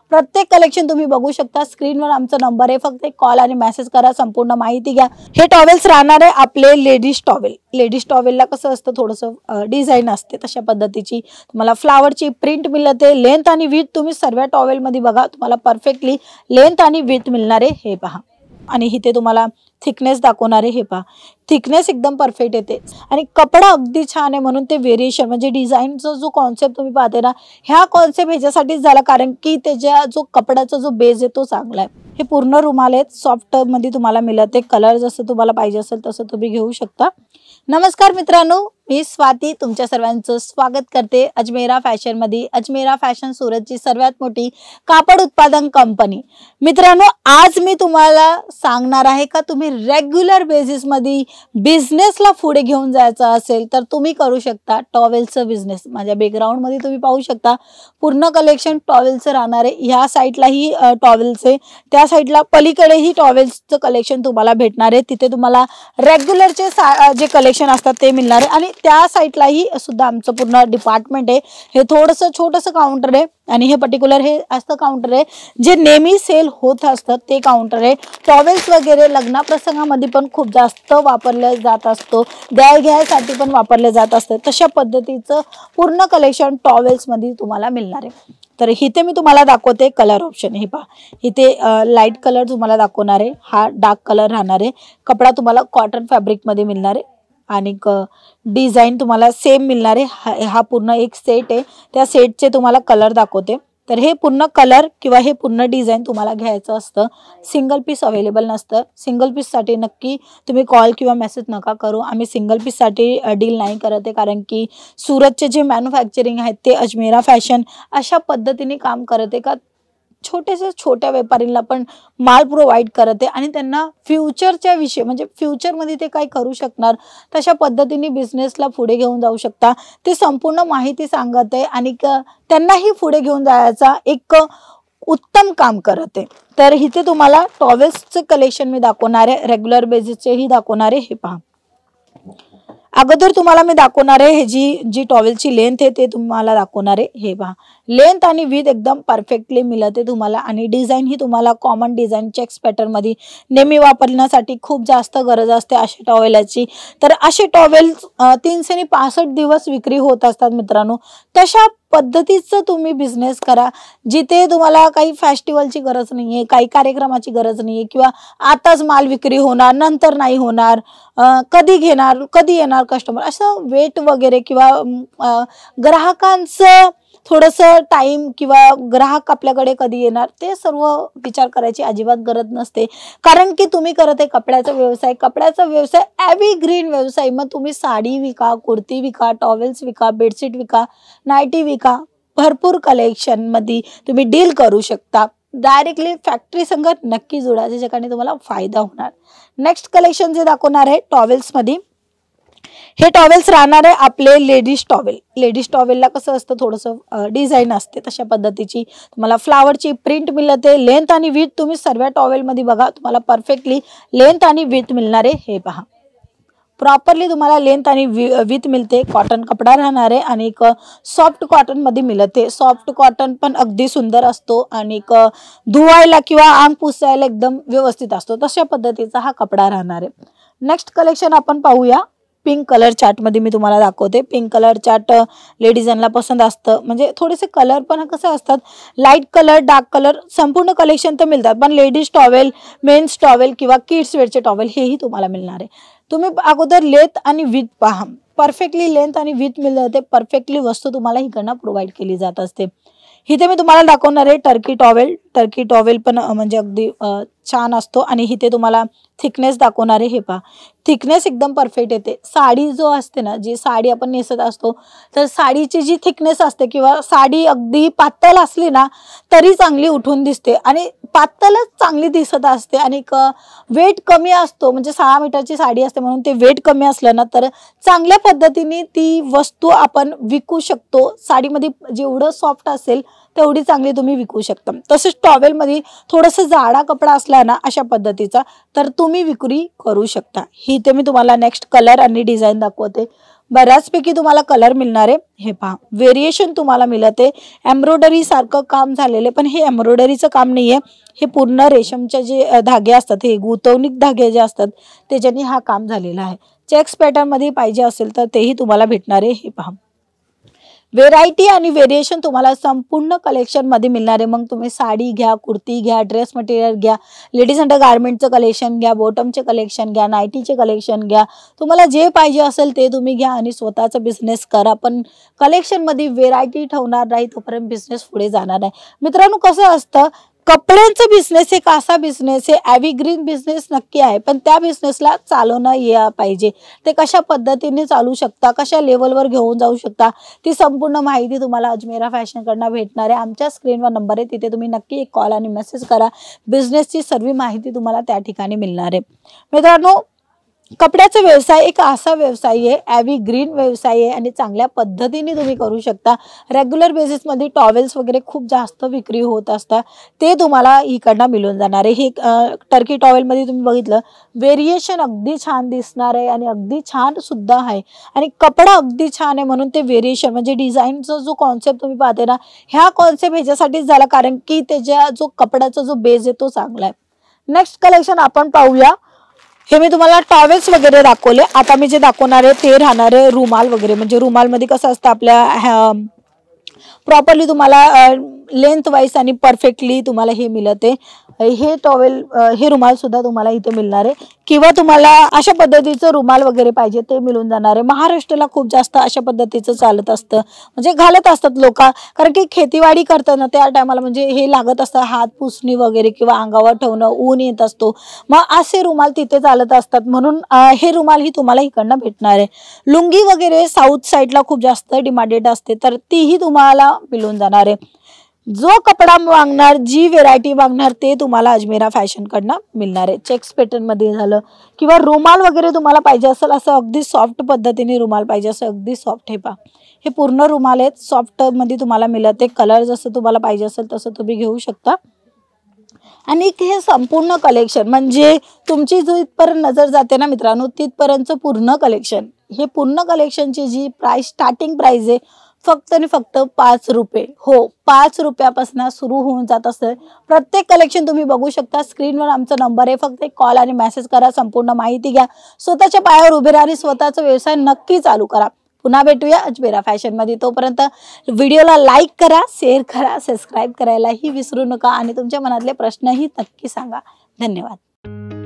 प्रत्येक कलेक्शन तुम्ही बघू शकता। स्क्रीनवर आमचा नंबर आहे, फक्त एक कॉल आणि मेसेज करा, संपूर्ण माहिती घ्या। हे टॉवेल्स राहणार आहे आपले लेडीज टॉवेल। लेडीज टॉवेलला कसं असतं, थोडंसं डिझाईन असते तशा पद्धतीची तुम्हाला फ्लावरची प्रिंट मिळते। लेंथ आणि विड्थ तुम्ही सर्व टॉवेल मध्ये बघा, तुम्हाला परफेक्टली लेंथ आणि विड्थ मिळणार आहे। हे पहा, आणि इथे तुम्हाला थिकनेस दाखवणार आहे। हे पहा, थिकनेस एकदम परफेक्ट येते आणि कपडा अगदी छान आहे, म्हणून ते व्हेरिएशन म्हणजे डिझाईनचा जो कॉन्सेप्ट तुम्ही पाहते ना, ह्या कॉन्सेप्ट ह्याच्यासाठीच झाला कारण की त्याच्या जो कपड्याचा जो बेस आहे तो चांगला आहे। हे पूर्ण रुमाल आहेत, सॉफ्ट मध्ये तुम्हाला मिळते। कलर जसं तुम्हाला पाहिजे असेल तसं तुम्ही घेऊ शकता। नमस्कार मित्रांनो, मी स्वाती तुमच्या सर्वांचं स्वागत करते अजमेरा फॅशन मध्ये। अजमेरा फॅशन सुरतची सर्वात मोठी कापड उत्पादन कंपनी। मित्रांनो, आज मी तुम्हाला सांगणार आहे का तुम्ही रेग्युलर बेसिस मध्ये बिझनेसला पुढे घेऊन जायचं असेल तर तुम्ही करू शकता टॉवेलचं बिझनेस। माझ्या बॅकग्राऊंड मध्ये तुम्ही पाहू शकता पूर्ण कलेक्शन टॉवेलचं राहणार आहे। ह्या साइडलाही टॉवेलचे, त्या साइडला पलीकडेही टॉवेल्सचं कलेक्शन तुम्हाला भेटणार आहे। तिथे तुम्हाला रेग्युलरचे जे कलेक्शन असतात ते मिळणार आहे आणि त्या साइडलाही सुद्धा आमचं पूर्ण डिपार्टमेंट आहे। हे थोडंसं छोटंसं काउंटर आहे आणि हे पर्टिक्युलर हे असं काउंटर आहे जे नेहमी सेल होत असतं ते काउंटर आहे। टॉवेल्स वगैरे लग्न प्रसंगामध्ये पण खूप जास्त वापरले जात असतो, द्यायघ्यासाठी पण वापरले जात असते। तशा पद्धतीचं पूर्ण कलेक्शन टॉवेल्स मध्ये तुम्हाला मिळणार आहे। तर इथे मी तुम्हाला दाखवते कलर ऑप्शन। हे पहा, इथे लाईट कलर तुम्हाला दाखवणार आहे, हा डार्क कलर राहणार आहे। कपडा तुम्हाला कॉटन फॅब्रिक मध्ये मिळणार आहे आणि डिझाईन तुम्हाला सेम मिळणार आहे। हा पूर्ण एक सेट आहे, त्या सेटचे तुम्हाला कलर दाखवते। तर हे पूर्ण कलर किंवा हे पूर्ण डिझाईन तुम्हाला घ्यायचं असतं, सिंगल पीस अवेलेबल नसतं। सिंगल पीससाठी नक्की तुम्ही कॉल किंवा मेसेज नका करू, आम्ही सिंगल पीससाठी डील नाही करत आहे कारण की सुरतचे जे मॅन्युफॅक्चरिंग आहेत ते अजमेरा फॅशन अशा पद्धतीने काम करत आहे का छोटेसे छोट्या व्यापारींना पण माल प्रोव्हाइड करते आणि त्यांना फ्युचरच्या विषय म्हणजे फ्युचरमध्ये ते काय करू शकणार तशा पद्धतीने बिझनेसला पुढे घेऊन जाऊ शकता ते संपूर्ण माहिती सांगत आहे आणि त्यांनाही पुढे घेऊन जायचा एक उत्तम काम करते। तर इथे तुम्हाला टॉवेल्सचे कलेक्शन मी दाखवणार आहे, रेग्युलर बेसिसचेही दाखवणार आहे। हे पहा, अगोदर तुम्हाला मी दाखवणार आहे जी टॉवेलची लेंथ आहे ते तुम्हाला दाखवणार आहे। हे पहा, लेंथ आणि विड्थ एकदम परफेक्टली मिळते तुम्हाला आणि डिझाईन ही तुम्हाला कॉमन डिझाईन चेक्स पॅटर्न मध्ये नेहमी वापरण्यासाठी खूप जास्त गरज असते अशा टॉवेलची। तर असे टॉवेल 365 दिवस विक्री होत असतात मित्रांनो। तशा पद्धतीचं तुम्ही बिझनेस करा जिथे तुम्हाला काही फेस्टिवलची गरज नाहीये, काही कार्यक्रमाची गरज नाहीये किंवा आताच माल विक्री होणार नंतर नाही होणार, कधी घेणार कधी येणार कस्टमर, असं वेट वगैरे किंवा ग्राहकांचं थोडंसं टाइम किंवा ग्राहक आपल्याकडे कधी येणार ते सर्व विचार करायची अजिबात गरज नसते कारण की तुम्ही करत आहे कपड्याचा व्यवसाय। कपड्याचा व्यवसाय एव्हरग्रीन व्यवसाय, मग तुम्ही साडी विका, कुर्ती विका, टॉवेल्स विका, बेडशीट विका, नाईटी विका, भरपूर कलेक्शन मध्ये तुम्ही डील करू शकता। डायरेक्टली फॅक्टरी संगत नक्की जोडा ज्याच्याकडे तुम्हाला फायदा होणार। नेक्स्ट कलेक्शन जे दाखवणार आहे टॉवेल्स मध्ये, हे टॉवेल्स राहणार आहे आपले लेडीज टॉवेल। लेडीज टॉवेलला कसं असतं, थोडंसं डिझाईन असते तशा पद्धतीची तुम्हाला फ्लावरची प्रिंट मिळते। लेंथ आणि विड्थ तुम्ही सर्व टॉवेल मध्ये बघा, तुम्हाला परफेक्टली लेंथ आणि विड्थ मिळणार आहे। हे पहा, प्रॉपरली तुम्हाला लेंथ आणि विड्थ मिळते। कॉटन कपडा राहणार आहे आणि सॉफ्ट कॉटन मध्ये मिळते। सॉफ्ट कॉटन पण अगदी सुंदर असतो आणि धुवायला किंवा अंग पुसायला एकदम व्यवस्थित असतो, तशा पद्धतीचा हा कपडा राहणार आहे। नेक्स्ट कलेक्शन आपण पाहूया, पिंक कलर चार्ट मध्ये मी तुम्हाला दाखवते। पिंक कलर चार्ट लेडीजांना पसंत असतं, म्हणजे थोडेसे कलर पण कसं असतात, लाईट कलर डार्क कलर संपूर्ण कलेक्शन तर मिळतात, पण लेडीज टॉवेल, मेन्स टॉवेल किंवा किड्स वेअरचे टॉवेल हेही तुम्हाला मिळणार आहे। तुम्ही अगोदर लेंथ आणि विड्थ पहा, परफेक्टली लेंथ आणि विड्थ मिळते, परफेक्टली वस्तू तुम्हाला इकडनं प्रोव्हाइड केली जात असते। इथे मी तुम्हाला दाखवणार आहे टर्की टॉवेल। टर्की टॉवेल पण म्हणजे अगदी छान असतो आणि इथे तुम्हाला थिकनेस दाखवणार आहे। हे पहा, थिकनेस एकदम परफेक्ट येते। साडी जो असते ना, जी साडी आपण नेसत असतो तर साडीची जी थिकनेस असते किंवा साडी अगदी पातळ असली ना तरी चांगली उठून दिसते आणि पातळच चांगली दिसत असते आणि वेट कमी असतो, म्हणजे 6 मीटरची साडी असते म्हणून ते वेट कमी असलं ना तर चांगल्या पद्धतीने ती वस्तू आपण विकू शकतो। साडीमध्ये जेवढं सॉफ्ट असेल तेवढी चांगली तुम्ही विकू शकता। तसेच टॉवेल मध्ये थोडंसं जाडा कपडा असला ना अशा पद्धतीचा तर तुम्ही विक्री करू शकता। इथे मी तुम्हाला नेक्स्ट कलर आणि डिझाईन दाखवते। बऱ्याचपैकी तुम्हाला कलर मिळणार आहे. हे पहा व्हेरिएशन तुम्हाला मिळते. एम्ब्रॉयडरी सारखं काम झालेले, पण हे एम्ब्रॉयडरीचं काम नाहीये. हे पूर्ण रेशमचे जे धागे असतात, हे गुंतवणूक धागे जे असतात त्याच्याने हा काम झालेला आहे. चेक्स पॅटर्न मध्ये पाहिजे असेल तर तेही तुम्हाला भेटणार आहे. हे पहा व्हेरायटी आणि व्हेरिएशन तुम्हाला संपूर्ण कलेक्शन मध्ये मिळणार आहे. मग तुम्ही साडी घ्या, कुर्ती घ्या, ड्रेस मटेरियल घ्या, लेडीज अंडर गार्मेंटचं कलेक्शन घ्या, बॉटमचे कलेक्शन घ्या, नायटीचे कलेक्शन घ्या, तुम्हाला जे पाहिजे असेल ते तुम्ही घ्या आणि स्वतःचा बिझनेस करा. पण कलेक्शन मध्ये व्हेरायटी ठेवणार नाही तोपर्यंत बिझनेस पुढे जाणार नाही. मित्रांनो कसं असतं, कपड्यांचा बिझनेस एक असा बिझनेस आहे, एव्हरग्रीन बिझनेस नक्की आहे, पण त्या बिझनेसला चालवणं या पाहिजे. ते कशा पद्धतीने चालू शकता, कशा लेवलवर घेऊन जाऊ शकता, ती संपूर्ण माहिती तुम्हाला अजमेरा फॅशनकडनं भेटणार आहे. आमच्या स्क्रीनवर नंबर आहे, तिथे तुम्ही नक्की एक कॉल आणि मेसेज करा. बिझनेसची सर्व माहिती तुम्हाला त्या ठिकाणी मिळणार आहे. मित्रांनो कपड्याचा व्यवसाय एक असा व्यवसाय आहे, एव्हरग्रीन व्यवसाय आहे आणि चांगल्या पद्धतीने तुम्ही करू शकता. रेग्युलर बेसिसमध्ये टॉवेल्स वगैरे खूप जास्त विक्री होत असतात, ते तुम्हाला इकडनं मिळून जाणार आहे. हे टर्की टॉवेलमध्ये तुम्ही बघितलं व्हेरिएशन अगदी छान दिसणार आहे आणि अगदी छान सुद्धा आहे आणि कपडा अगदी छान आहे. म्हणून ते व्हेरिएशन म्हणजे डिझाईनचा जो कॉन्सेप्ट तुम्ही पाहते ना, ह्या कॉन्सेप्ट ह्याच्यासाठीच झाला कारण की त्याच्या जो कपड्याचा जो बेस आहे तो चांगला आहे. नेक्स्ट कलेक्शन आपण पाहूया. हे मी तुम्हाला टॉवेल्स वगैरे दाखवले. आता मी जे दाखवणार आहे ते राहणार आहे रुमाल वगैरे. म्हणजे रुमालमध्ये कसं असतं आपल्या प्रॉपरली तुम्हाला लेंथ वाईज आणि परफेक्टली तुम्हाला हे मिळते. हे टॉवेल हे रुमाल सुद्धा तुम्हाला इथे मिळणार आहे किंवा तुम्हाला अशा पद्धतीचं रुमाल वगैरे पाहिजे ते मिळून जाणार आहे. महाराष्ट्राला खूप जास्त अशा पद्धतीचं चालत असतं, म्हणजे घालत असतात लोक, कारण की खेतीवाडी करताना त्या टायमाला म्हणजे हे लागत असतं, हात पुसणी वगैरे किंवा अंगावर ठेवणं, ऊन येत असतो, मग असे रुमाल तिथे चालत असतात. म्हणून हे रुमाल ही तुम्हाला इकडनं भेटणार आहे. लुंगी वगैरे साऊथ साईडला खूप जास्त डिमांडेड असते, तर तीही तुम्हाला मिळून जाणार आहे. जो कपडा मागणार, जी व्हेरायटी मागणार ते तुम्हाला अजमेरा फॅशनकडनं मिळणार आहे. चेक्स पॅटर्न मध्ये झालं किंवा रुमाल वगैरे तुम्हाला पाहिजे असेल, असं अगदी सॉफ्ट पद्धतीने रुमाल पाहिजे असं अगदी सॉफ्ट. हे पहा हे पूर्ण रुमाल आहेत, सॉफ्ट मध्ये तुम्हाला मिळते. कलर जसं तुम्हाला पाहिजे असेल तसं तुम्ही घेऊ शकता. आणि हे संपूर्ण कलेक्शन म्हणजे तुमची जो इथपर्यंत नजर जाते ना मित्रांनो, तिथपर्यंतचं पूर्ण कलेक्शन, हे पूर्ण कलेक्शनची जी प्राइस स्टार्टिंग प्राइस आहे फक्त आणि फक्त 5 रुपये. हो 5 रुपयापासून सुरू होऊन जात असतं. प्रत्येक कलेक्शन तुम्ही बघू शकता. स्क्रीनवर आमचा नंबर आहे, फक्त एक कॉल आणि मेसेज करा, संपूर्ण माहिती घ्या, स्वतःच्या पायावर उभे राहा आणि स्वतःचा व्यवसाय नक्की चालू करा. पुन्हा भेटूया अजमेरा फॅशनमध्ये. तोपर्यंत व्हिडिओला लाईक करा, शेअर करा, सबस्क्राईब करायलाही विसरू नका आणि तुमच्या मनातले प्रश्नही नक्की सांगा. धन्यवाद.